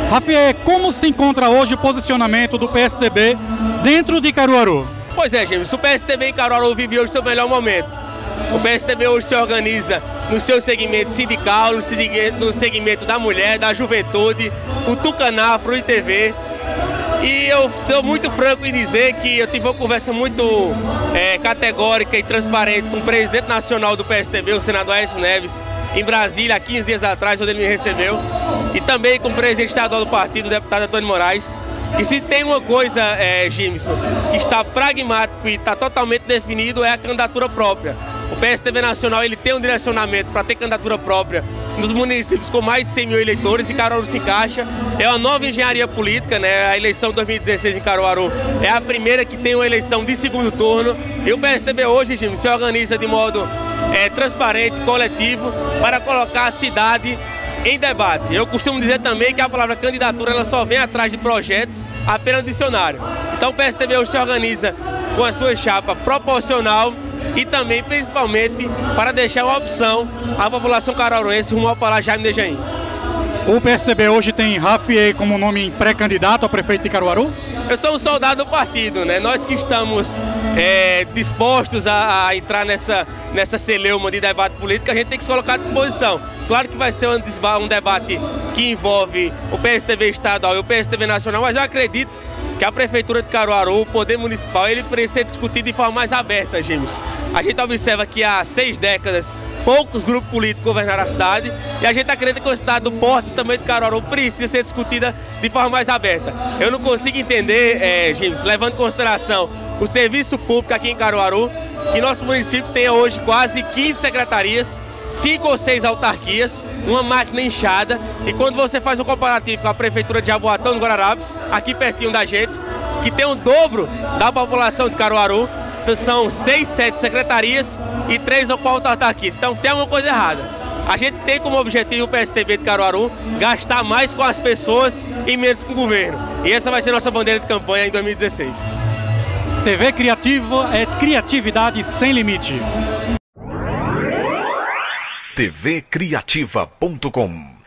Rafael, como se encontra hoje o posicionamento do PSDB dentro de Caruaru? Pois é, James, o PSDB em Caruaru vive hoje seu melhor momento. O PSDB hoje se organiza no seu segmento sindical, no segmento da mulher, da juventude, o Tucaná, Frui TV. E eu sou muito franco em dizer que eu tive uma conversa muito categórica e transparente com o presidente nacional do PSDB, o senador Aécio Neves, em Brasília, há 15 dias atrás, onde ele me recebeu. E também com o presidente estadual do partido, o deputado Antônio Moraes. E se tem uma coisa, Gimson, que está pragmático e está totalmente definido, é a candidatura própria. O PSDB nacional ele tem um direcionamento para ter candidatura própria nos municípios com mais de 100 mil eleitores, e Caruaru se encaixa. É uma nova engenharia política, né? A eleição de 2016 em Caruaru é a primeira que tem uma eleição de segundo turno. E o PSDB hoje, Gimson, se organiza de modo transparente, coletivo, para colocar a cidade em debate. Eu costumo dizer também que a palavra candidatura ela só vem atrás de projetos apenas no dicionário. Então o PSDB hoje se organiza com a sua chapa proporcional e também, principalmente, para deixar uma opção à população caruaruense rumo ao Palácio Jaime de Jaim. O PSDB hoje tem Rafael como nome pré-candidato a prefeito de Caruaru? Eu sou um soldado do partido, né? Nós que estamos dispostos a entrar nessa celeuma de debate político, a gente tem que se colocar à disposição. Claro que vai ser um debate que envolve o PSDB estadual e o PSDB nacional, mas eu acredito que a Prefeitura de Caruaru, o Poder Municipal, ele precisa ser discutido de forma mais aberta, James. A gente observa que há 6 décadas poucos grupos políticos governaram a cidade e a gente acredita que a cidade do porto também de Caruaru precisa ser discutida de forma mais aberta. Eu não consigo entender, James, levando em consideração o serviço público aqui em Caruaru, que nosso município tem hoje quase 15 secretarias, 5 ou 6 autarquias, uma máquina inchada, e quando você faz um comparativo com a Prefeitura de Jaboatão do Guararapes, aqui pertinho da gente, que tem o dobro da população de Caruaru, então são 6, 7 secretarias e 3 ou 4 autarquias. Então tem alguma coisa errada. A gente tem como objetivo o PSDB de Caruaru gastar mais com as pessoas e menos com o governo. E essa vai ser nossa bandeira de campanha em 2016. TV Criativa é criatividade sem limite. tvcriativa.com